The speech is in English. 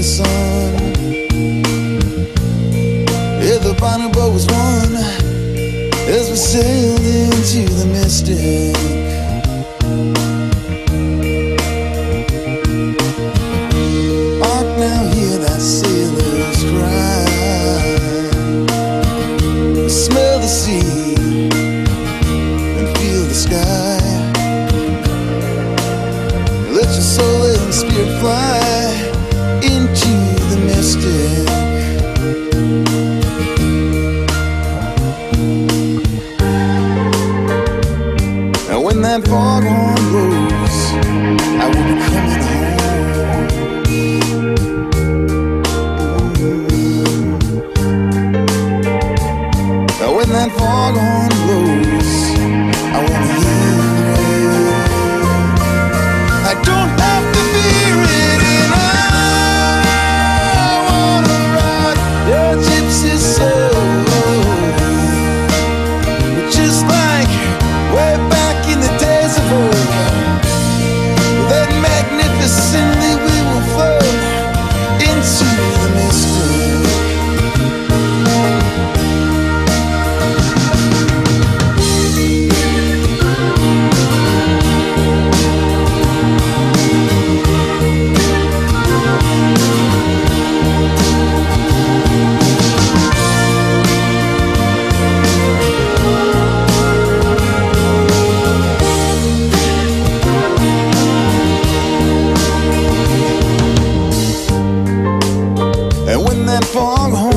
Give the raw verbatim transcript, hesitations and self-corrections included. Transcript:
the sun. Yeah, the final boat was won as we sailed into the mystic. Hark now, hear that sailor's cry. Smell the sea and feel the sky. Let your soul and spirit fly into the mystic. And when that foghorn blows, I will be coming home. And when that foghorn blows, I want to hear it. I don't have to fear it, and I wanna ride your gypsy soul, just like way back in the days of old. That magnificently we will float into the mystery. And when that foghorn